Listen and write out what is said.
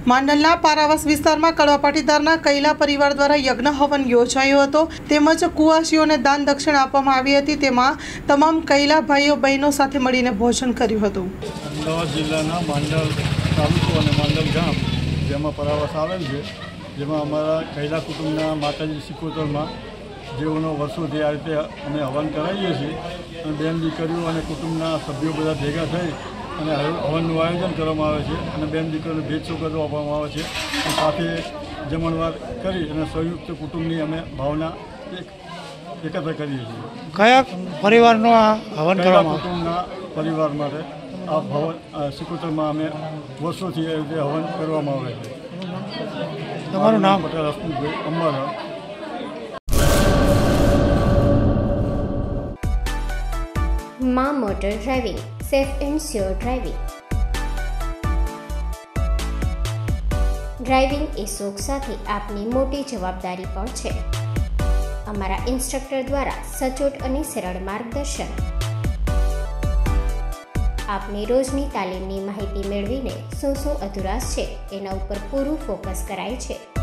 માંડલના પારાવાસ વિસ્તારમાં કડવા પાટીદારના કૈલા પરિવાર દ્વારા યજ્ઞ હવન યોજાયો હતો તેમજ કુવાસીઓને દાન દક્ષિણા આપવામાં આવી હતી। તેમાં તમામ કૈલા ભાઈઓ બહેનો સાથે મળીને ભોજન કર્યું હતું। અમદાવાદ જિલ્લાના માંડલ તાલુકો અને માંડલ ગામ જેમાં પારાવાસ આવેલ છે, જેમાં અમારા કૈલા કુટુંબના માતાજી સિકોતરમાં જેઓનો વર્ષોથી આ રીતે અમે હવન કરાવીએ છીએ અને બેન દીકરીઓ અને કુટુંબના સભ્યો બધા ભેગા થઈ અને હવનનું આયોજન કરવામાં આવે છે અને બેન દીકરીઓને ભેટ સોગાદો આપવામાં આવે છે અને સાથે જમણવાર કરી અને સંયુક્ત કુટુંબની અમે ભાવના એકત્ર કરીએ છીએ। કયા પરિવારનો આ હવન કરવામાં કુટુંબના પરિવાર માટે આ ભવન સિકોતરમાં અમે વર્ષોથી એ રીતે હવન કરવામાં આવે છે। તમારું નામ? પટેલ હસમુખભાઈ અંબારા। માં motor driving, safe and sure driving. Driving એ શોખ સાથે આપની મોટી જવાબદારી પણ છે। અમારા ઇન્સ્ટ્રક્ટર દ્વારા સચોટ અને સરળ માર્ગદર્શન આપની રોજની તાલીમની માહિતી મેળવીને શું અધુરાશ છે એના ઉપર પૂરું ફોકસ કરાય છે।